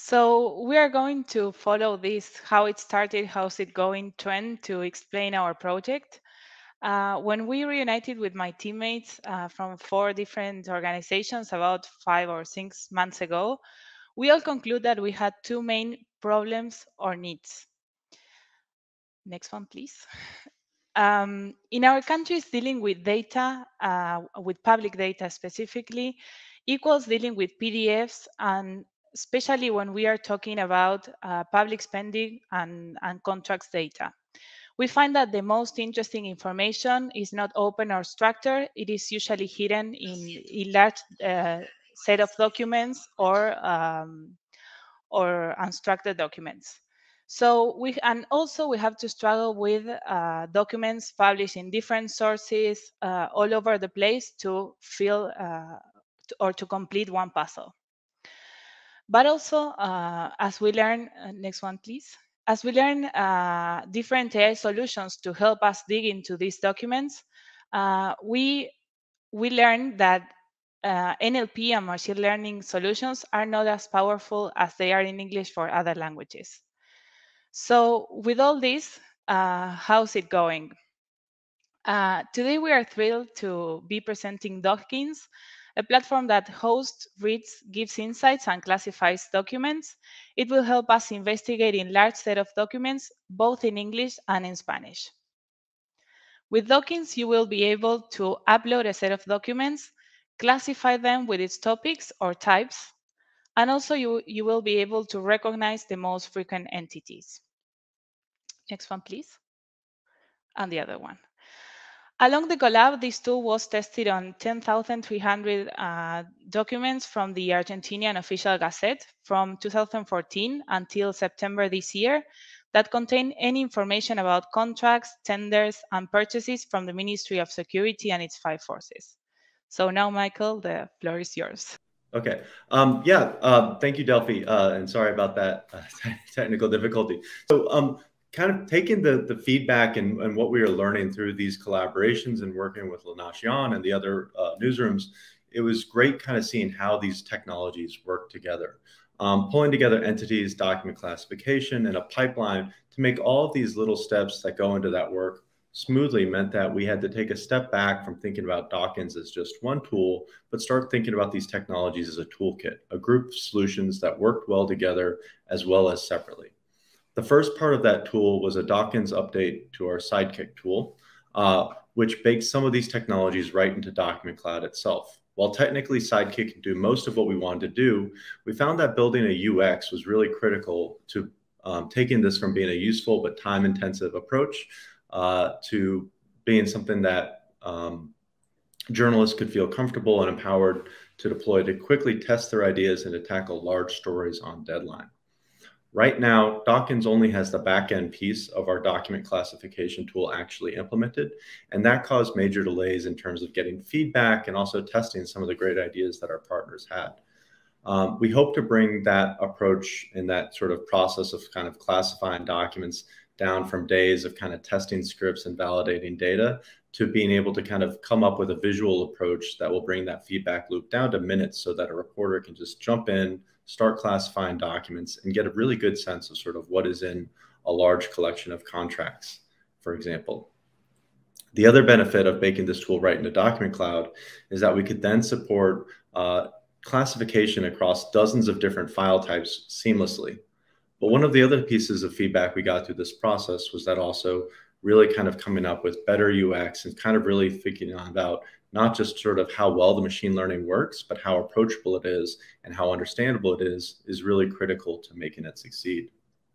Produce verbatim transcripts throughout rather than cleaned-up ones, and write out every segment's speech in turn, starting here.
So we are going to follow this, how it started, how's it going trend to explain our project. Uh, when we reunited with my teammates uh, from four different organizations about five or six months ago, we all conclude that we had two main problems or needs. Next one, please. Um, in our countries, dealing with data, uh, with public data specifically, equals dealing with P D Fs, and especially when we are talking about uh, public spending and, and contracts data. We find that the most interesting information is not open or structured. It is usually hidden in a large uh, set of documents or um, or unstructured documents. So we, and also we have to struggle with uh, documents published in different sources uh, all over the place to fill uh, to, or to complete one puzzle. But also, uh, as we learn, uh, next one, please. As we learn uh, different A I solutions to help us dig into these documents, uh, we we learn that uh, N L P and machine learning solutions are not as powerful as they are in English for other languages. So with all this, uh, how's it going? Uh, today we are thrilled to be presenting DockIns, a platform that hosts, reads, gives insights, and classifies documents. It will help us investigate in large set of documents, both in English and in Spanish. With DockIns, you will be able to upload a set of documents, classify them with its topics or types, and also you, you will be able to recognize the most frequent entities. Next one, please. And the other one. Along the Collab, this tool was tested on ten thousand three hundred uh, documents from the Argentinian official gazette from two thousand fourteen until September this year that contain any information about contracts, tenders, and purchases from the Ministry of Security and its five forces. So now, Michael, the floor is yours. Okay. Um, yeah. Uh, thank you, Delphi. Uh, and sorry about that uh, technical difficulty. So, um, kind of taking the the feedback and, and what we are learning through these collaborations and working with Nación and the other uh, newsrooms, it was great kind of seeing how these technologies work together. Um, pulling together entities, document classification, and a pipeline to make all of these little steps that go into that work smoothly meant that we had to take a step back from thinking about DockIns as just one tool, but start thinking about these technologies as a toolkit, a group of solutions that worked well together as well as separately. The first part of that tool was a DockIns update to our Sidekick tool, uh, which bakes some of these technologies right into Document Cloud itself. While technically Sidekick can do most of what we wanted to do, we found that building a U X was really critical to um, taking this from being a useful but time-intensive approach uh, to being something that um, journalists could feel comfortable and empowered to deploy to quickly test their ideas and to tackle large stories on deadline. Right now, DockIns only has the back-end piece of our document classification tool actually implemented, and that caused major delays in terms of getting feedback and also testing some of the great ideas that our partners had. Um, we hope to bring that approach and that sort of process of kind of classifying documents down from days of kind of testing scripts and validating data to being able to kind of come up with a visual approach that will bring that feedback loop down to minutes so that a reporter can just jump in, start classifying documents, and get a really good sense of sort of what is in a large collection of contracts, for example. The other benefit of baking this tool right into Document Cloud is that we could then support uh, classification across dozens of different file types seamlessly. But one of the other pieces of feedback we got through this process was that also really kind of coming up with better U X and kind of really figuring out not just sort of how well the machine learning works, but how approachable it is and how understandable it is, is really critical to making it succeed.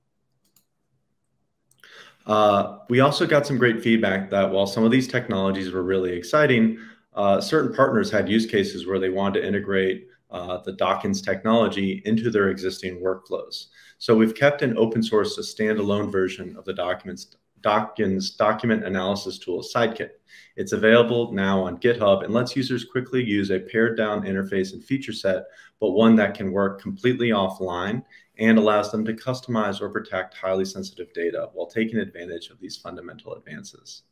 Uh, we also got some great feedback that while some of these technologies were really exciting, uh, certain partners had use cases where they wanted to integrate uh, the DockIns technology into their existing workflows. So we've kept an open source, a standalone version of the documents DockIns document analysis tool, Sidekick. It's available now on GitHub and lets users quickly use a pared down interface and feature set, but one that can work completely offline and allows them to customize or protect highly sensitive data while taking advantage of these fundamental advances.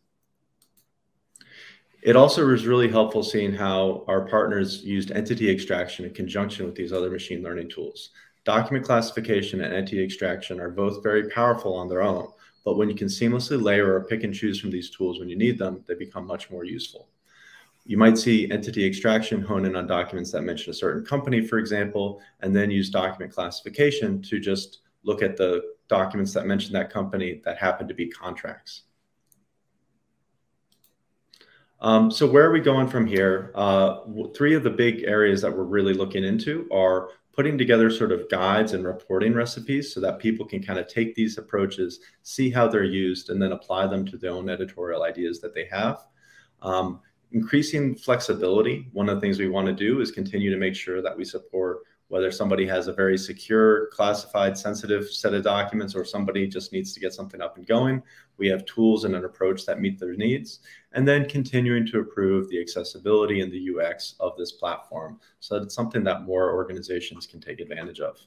It also was really helpful seeing how our partners used entity extraction in conjunction with these other machine learning tools. Document classification and entity extraction are both very powerful on their own, but when you can seamlessly layer or pick and choose from these tools when you need them, they become much more useful. You might see entity extraction hone in on documents that mention a certain company, for example, and then use document classification to just look at the documents that mention that company that happen to be contracts. Um, so where are we going from here? Uh, three of the big areas that we're really looking into are putting together sort of guides and reporting recipes so that people can kind of take these approaches, see how they're used, and then apply them to their own editorial ideas that they have. Um, increasing flexibility. One of the things we want to do is continue to make sure that we support whether somebody has a very secure, classified, sensitive set of documents, or somebody just needs to get something up and going. We have tools and an approach that meet their needs, and then continuing to improve the accessibility and the U X of this platform so that it's something that more organizations can take advantage of.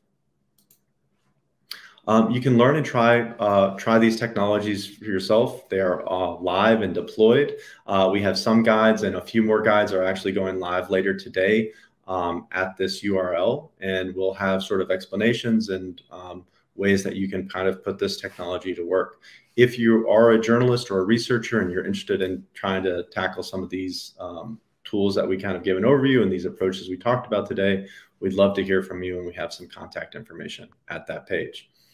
Um, you can learn and try uh, try these technologies for yourself. They are uh, live and deployed. Uh, we have some guides, and a few more guides are actually going live later today um, at this U R L, and we'll have sort of explanations and um, ways that you can kind of put this technology to work. If you are a journalist or a researcher and you're interested in trying to tackle some of these um, tools that we kind of give an overview and these approaches we talked about today, we'd love to hear from you, and we have some contact information at that page.